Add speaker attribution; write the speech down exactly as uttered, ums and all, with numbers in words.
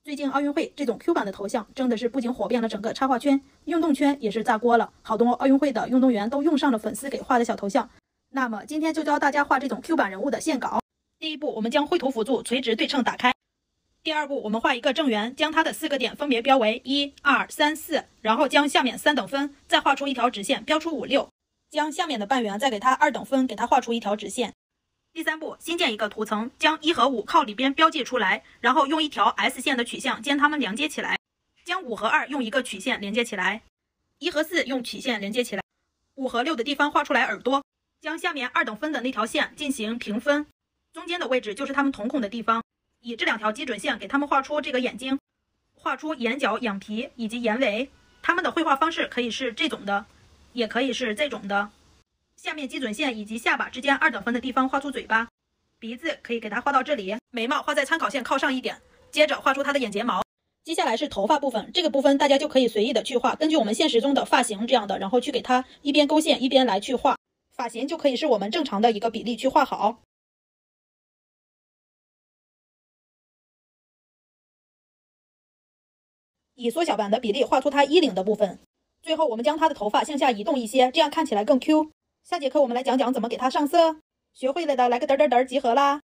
Speaker 1: 最近奥运会这种 Q 版的头像真的是不仅火遍了整个插画圈，运动圈也是炸锅了，好多奥运会的运动员都用上了粉丝给画的小头像。那么今天就教大家画这种 Q 版人物的线稿。第一步，我们将绘图辅助垂直对称打开。第二步，我们画一个正圆，将它的四个点分别标为一、二、三、四，然后将下面三等分，再画出一条直线，标出五、六，将下面的半圆再给它二等分，给它画出一条直线。第三步，新建一个图层，将一和五靠里边标记出来，然后用一条 S 线的曲线将它们连接起来，将五和二用一个曲线连接起来，一和四用曲线连接起来，五和六的地方画出来耳朵，将下面二等分的那条线进行平分，中间的位置就是它们瞳孔的地方，以这两条基准线给它们画出这个眼睛，画出眼角、眼皮以及眼尾。它们的绘画方式可以是这种的，也可以是这种的。下面基准线以及下巴之间二等分的地方画出嘴巴，鼻子可以给它画到这里，眉毛画在参考线靠上一点，接着画出它的眼睫毛。接下来是头发部分，这个部分大家就可以随意的去画，根据我们现实中的发型这样的，然后去给它一边勾线一边来去画，发型就可以是我们正常的一个比例去画好。以缩小版的比例画出它衣领的部分，最后我们将它的头发向下移动一些，这样看起来更 Q。下节课我们来讲讲怎么给它上色，学会了的来个嘚嘚嘚集合啦！